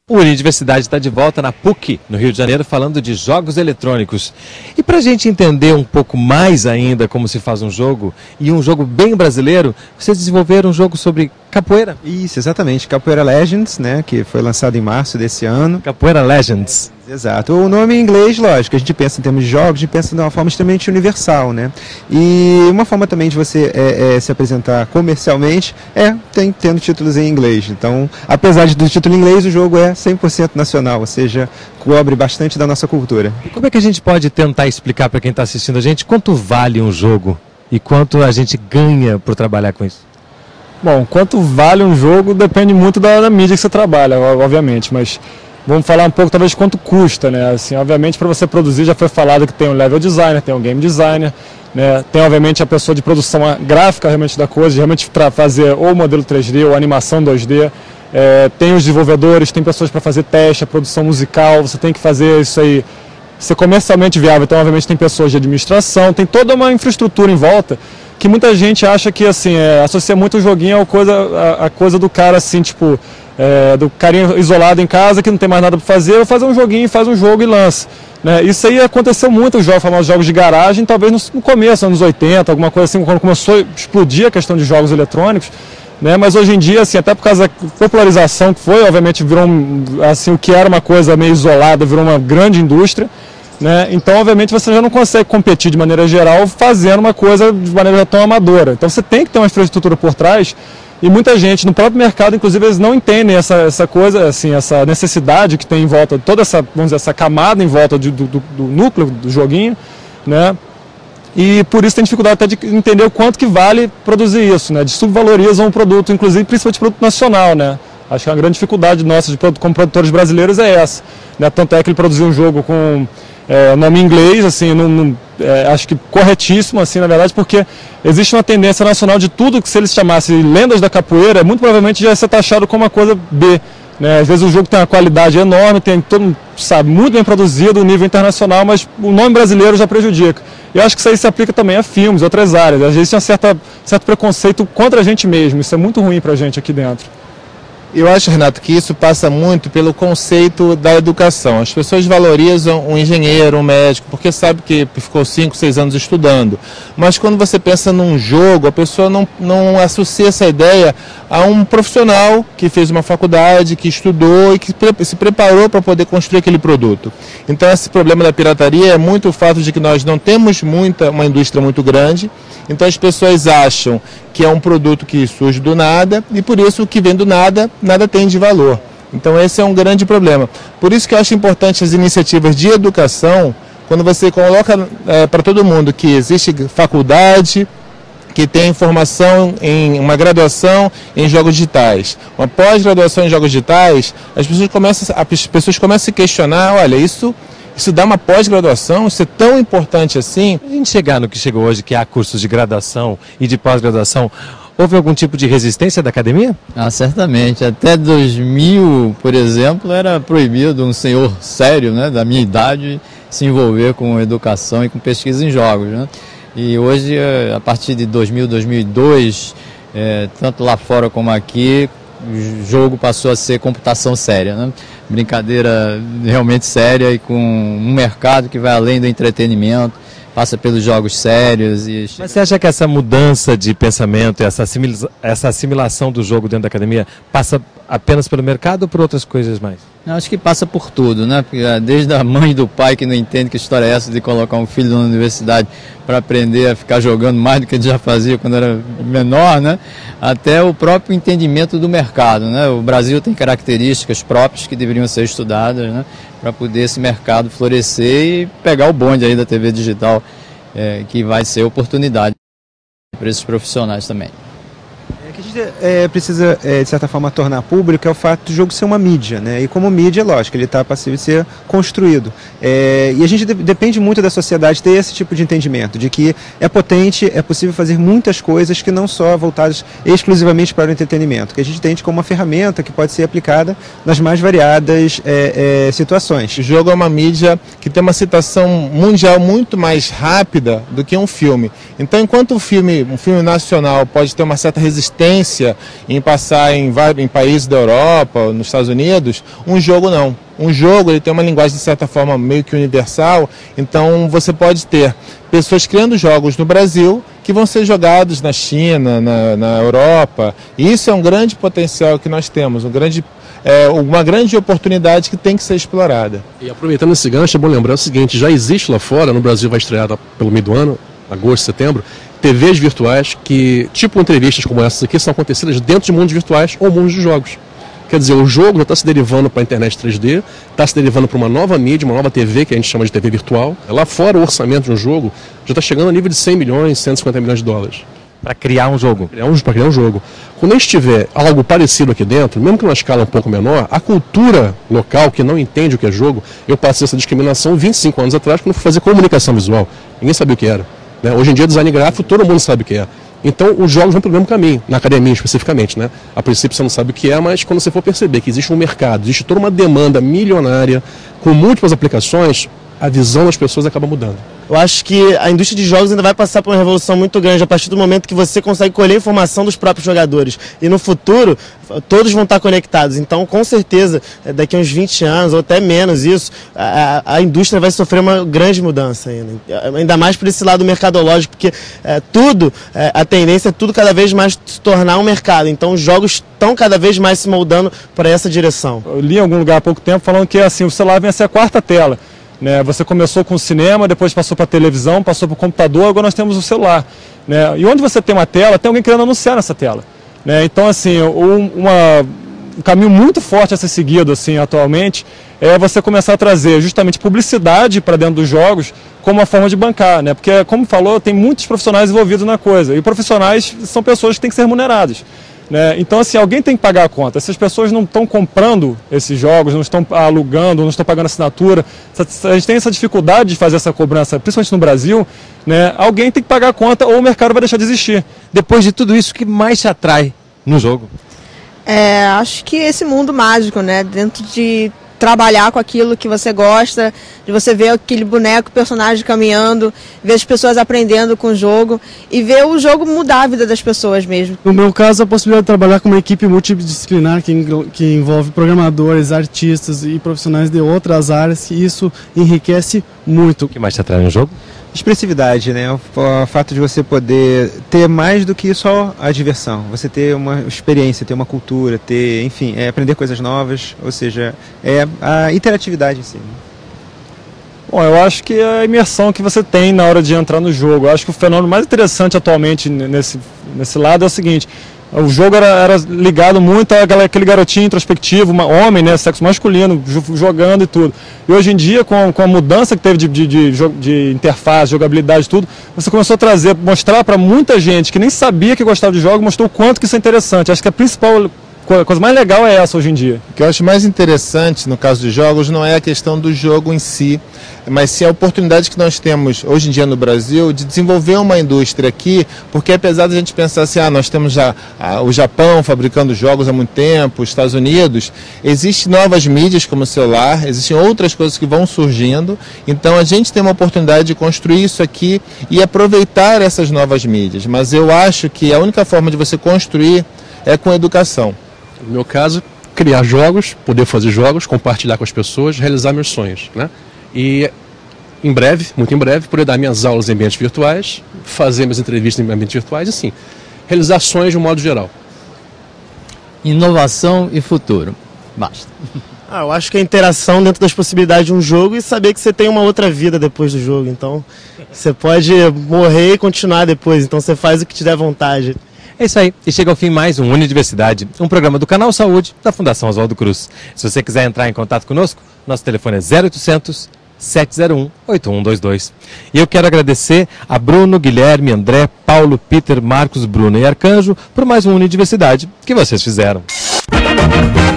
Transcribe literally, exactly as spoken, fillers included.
O Universidade está de volta na P U C, no Rio de Janeiro, falando de jogos eletrônicos. E para a gente entender um pouco mais ainda como se faz um jogo, e um jogo bem brasileiro, vocês desenvolveram um jogo sobre capoeira. Isso, exatamente. Capoeira Legends, né, que foi lançado em março desse ano. Capoeira Legends. Exato. O nome em inglês, lógico, a gente pensa em termos de jogos, a gente pensa de uma forma extremamente universal, né? E uma forma também de você é, é, se apresentar comercialmente é tem, tendo títulos em inglês. Então, apesar de do título em inglês, o jogo é cem por cento nacional, ou seja, cobre bastante da nossa cultura. E como é que a gente pode tentar explicar para quem está assistindo a gente quanto vale um jogo e quanto a gente ganha por trabalhar com isso? Bom, quanto vale um jogo depende muito da, da mídia que você trabalha, obviamente, mas vamos falar um pouco talvez de quanto custa, né? Assim, obviamente para você produzir já foi falado que tem um level designer, tem um game designer, né? Tem obviamente a pessoa de produção gráfica realmente da coisa, realmente para fazer ou modelo três D ou animação dois D, é, tem os desenvolvedores, tem pessoas para fazer teste, a produção musical, você tem que fazer isso aí ser comercialmente viável, então obviamente tem pessoas de administração, tem toda uma infraestrutura em volta que muita gente acha que assim, é, associa muito o joguinho a coisa, a, a coisa do cara assim, tipo, é, do carinha isolado em casa que não tem mais nada para fazer, vai fazer um joguinho, faz um jogo e lança. Né? Isso aí aconteceu muito, os jogos, famosos jogos de garagem, talvez no, no começo, anos oitenta, alguma coisa assim, quando começou a explodir a questão de jogos eletrônicos. Né? Mas hoje em dia, assim, até por causa da popularização que foi, obviamente virou um, assim, o que era uma coisa meio isolada, virou uma grande indústria. Né? Então, obviamente, você já não consegue competir de maneira geral fazendo uma coisa de maneira tão amadora. Então, você tem que ter uma infraestrutura por trás e muita gente no próprio mercado, inclusive, eles não entendem essa, essa coisa, assim, essa necessidade que tem em volta, toda essa, vamos dizer, essa camada em volta de, do, do, do núcleo do joguinho, né? E por isso tem dificuldade até de entender o quanto que vale produzir isso, né? De subvalorizam um produto, inclusive, principalmente produto nacional, né? Acho que a grande dificuldade nossa de, como produtores brasileiros é essa, né? Tanto é que ele produziu um jogo com É, nome em inglês, assim, não, não, é, acho que corretíssimo, assim, na verdade, porque existe uma tendência nacional de tudo que se eles chamassem lendas da capoeira, muito provavelmente já ia ser taxado como uma coisa B. Né? Às vezes o jogo tem uma qualidade enorme, tem todo mundo sabe, muito bem produzido, nível internacional, mas o nome brasileiro já prejudica. Eu acho que isso aí se aplica também a filmes, outras áreas. Às vezes tem um certa, certo preconceito contra a gente mesmo, isso é muito ruim pra gente aqui dentro. Eu acho, Renato, que isso passa muito pelo conceito da educação. As pessoas valorizam um engenheiro, um médico, porque sabe que ficou cinco, seis anos estudando. Mas quando você pensa num jogo, a pessoa não, não associa essa ideia a um profissional que fez uma faculdade, que estudou e que se preparou para poder construir aquele produto. Então esse problema da pirataria é muito o fato de que nós não temos muita, uma indústria muito grande, então as pessoas acham que é um produto que surge do nada e por isso o que vem do nada, nada tem de valor. Então esse é um grande problema. Por isso que eu acho importante as iniciativas de educação, quando você coloca é, para todo mundo que existe faculdade, que tem formação em uma graduação em jogos digitais, uma pós-graduação em jogos digitais, as pessoas começam, as pessoas começam a se questionar, olha, isso, isso dá uma pós-graduação, isso é tão importante assim. Para a gente chegar no que chegou hoje, que há cursos de graduação e de pós-graduação, houve algum tipo de resistência da academia? Ah, certamente. Até dois mil, por exemplo, era proibido um senhor sério, né, da minha idade, se envolver com educação e com pesquisa em jogos, né? E hoje, a partir de dois mil, dois mil e dois, é, tanto lá fora como aqui, o jogo passou a ser computação séria, né? Brincadeira realmente séria e com um mercado que vai além do entretenimento, passa pelos jogos sérios. E... Mas você acha que essa mudança de pensamento, essa, assimila essa assimilação do jogo dentro da academia, passa apenas pelo mercado ou por outras coisas mais? Eu acho que passa por tudo, né? Desde a mãe e do pai que não entende que história é essa de colocar um filho na universidade para aprender a ficar jogando mais do que ele já fazia quando era menor, né? Até o próprio entendimento do mercado, né? O Brasil tem características próprias que deveriam ser estudadas, né? Para poder esse mercado florescer e pegar o bonde aí da T V digital, é, que vai ser oportunidade para esses profissionais também. O que a gente é, precisa, é, de certa forma, tornar público é o fato do jogo ser uma mídia, né? E como mídia, lógico, ele está passivo de ser construído. É, e a gente de, depende muito da sociedade ter esse tipo de entendimento, de que é potente, é possível fazer muitas coisas que não só voltadas exclusivamente para o entretenimento, que a gente entende como uma ferramenta que pode ser aplicada nas mais variadas é, é, situações. O jogo é uma mídia que tem uma citação mundial muito mais rápida do que um filme. Então, enquanto um filme, um filme nacional pode ter uma certa resistência experiência em passar em, em países da Europa, nos Estados Unidos, um jogo não. Um jogo ele tem uma linguagem de certa forma meio que universal, então você pode ter pessoas criando jogos no Brasil que vão ser jogados na China, na, na Europa, e isso é um grande potencial que nós temos, um grande, é, uma grande oportunidade que tem que ser explorada. E aproveitando esse gancho, é bom lembrar o seguinte, já existe lá fora, no Brasil vai estrear pelo meio do ano, agosto, setembro, T Vs virtuais que, tipo entrevistas como essas aqui, são acontecidas dentro de mundos virtuais ou mundos de jogos. Quer dizer, o jogo já está se derivando para a internet três D, está se derivando para uma nova mídia, uma nova T V, que a gente chama de T V virtual. Lá fora, o orçamento de um jogo já está chegando a nível de cem milhões, cento e cinquenta milhões de dólares. Para criar um jogo. Para criar um jogo. Quando a gente tiver algo parecido aqui dentro, mesmo que numa escala um pouco menor, a cultura local, que não entende o que é jogo, eu passei essa discriminação vinte e cinco anos atrás, quando fui fazer comunicação visual. Ninguém sabia o que era. Né? Hoje em dia, design gráfico, todo mundo sabe o que é. Então, os jogos vão pelo mesmo caminho, na academia especificamente, né? A princípio você não sabe o que é, mas quando você for perceber que existe um mercado, existe toda uma demanda milionária, com múltiplas aplicações, a visão das pessoas acaba mudando. Eu acho que a indústria de jogos ainda vai passar por uma revolução muito grande a partir do momento que você consegue colher informação dos próprios jogadores. E no futuro, todos vão estar conectados. Então, com certeza, daqui a uns vinte anos, ou até menos isso, a, a indústria vai sofrer uma grande mudança ainda. Ainda mais por esse lado mercadológico, porque é, tudo, é, a tendência é tudo cada vez mais se tornar um mercado. Então, os jogos estão cada vez mais se moldando para essa direção. Eu li em algum lugar há pouco tempo falando que assim, o celular vem a ser a quarta tela. Né? Você começou com o cinema, depois passou para a televisão, passou para o computador, agora nós temos o celular. Né? E onde você tem uma tela, tem alguém querendo anunciar nessa tela. Né? Então, assim, um, uma, um caminho muito forte a ser seguido assim, atualmente é você começar a trazer justamente publicidade para dentro dos jogos como uma forma de bancar. Né? Porque, como falou, tem muitos profissionais envolvidos na coisa. E profissionais são pessoas que têm que ser remuneradas. Né? Então, assim, alguém tem que pagar a conta. Se as pessoas não estão comprando esses jogos, não estão alugando, não estão pagando assinatura, a gente tem essa dificuldade de fazer essa cobrança, principalmente no Brasil, né? Alguém tem que pagar a conta ou o mercado vai deixar de existir. Depois de tudo isso, o que mais te atrai no jogo? É, acho que esse mundo mágico, né? Dentro de trabalhar com aquilo que você gosta, de você ver aquele boneco, personagem caminhando, ver as pessoas aprendendo com o jogo e ver o jogo mudar a vida das pessoas mesmo. No meu caso, a possibilidade de trabalhar com uma equipe multidisciplinar que, que envolve programadores, artistas e profissionais de outras áreas, e isso enriquece muito. O que mais te atrai no jogo? Expressividade, né? O, o fato de você poder ter mais do que só a diversão. Você ter uma experiência, ter uma cultura, ter, enfim, é, aprender coisas novas, ou seja, é a interatividade em si. Bom, eu acho que é a imersão que você tem na hora de entrar no jogo. Eu acho que o fenômeno mais interessante atualmente nesse, nesse lado é o seguinte: o jogo era, era ligado muito àquele garotinho introspectivo, uma, homem, né, sexo masculino, jogando e tudo. E hoje em dia, com, com a mudança que teve de, de, de, de interface, jogabilidade e tudo, você começou a trazer, mostrar para muita gente que nem sabia que gostava de jogos, mostrou o quanto que isso é interessante. Acho que a principal a coisa mais legal é essa hoje em dia. O que eu acho mais interessante no caso de jogos não é a questão do jogo em si, mas sim a oportunidade que nós temos hoje em dia no Brasil de desenvolver uma indústria aqui, porque apesar de a gente pensar assim, ah, nós temos já ah, o Japão fabricando jogos há muito tempo, os Estados Unidos, existem novas mídias como o celular, existem outras coisas que vão surgindo, então a gente tem uma oportunidade de construir isso aqui e aproveitar essas novas mídias, mas eu acho que a única forma de você construir é com educação. No meu caso, criar jogos, poder fazer jogos, compartilhar com as pessoas, realizar meus sonhos, né? E em breve, muito em breve, poder dar minhas aulas em ambientes virtuais, fazer minhas entrevistas em ambientes virtuais, assim, realizar sonhos de um modo geral. Inovação e futuro. Basta. Ah, eu acho que a interação dentro das possibilidades de um jogo e saber que você tem uma outra vida depois do jogo. Então, você pode morrer e continuar depois. Então, você faz o que te der vontade. É isso aí, e chega ao fim mais um Unidiversidade, um programa do Canal Saúde da Fundação Oswaldo Cruz. Se você quiser entrar em contato conosco, nosso telefone é zero oitocentos, sete zero um, oito um dois dois. E eu quero agradecer a Bruno, Guilherme, André, Paulo, Peter, Marcos, Bruno e Arcanjo por mais um Unidiversidade que vocês fizeram.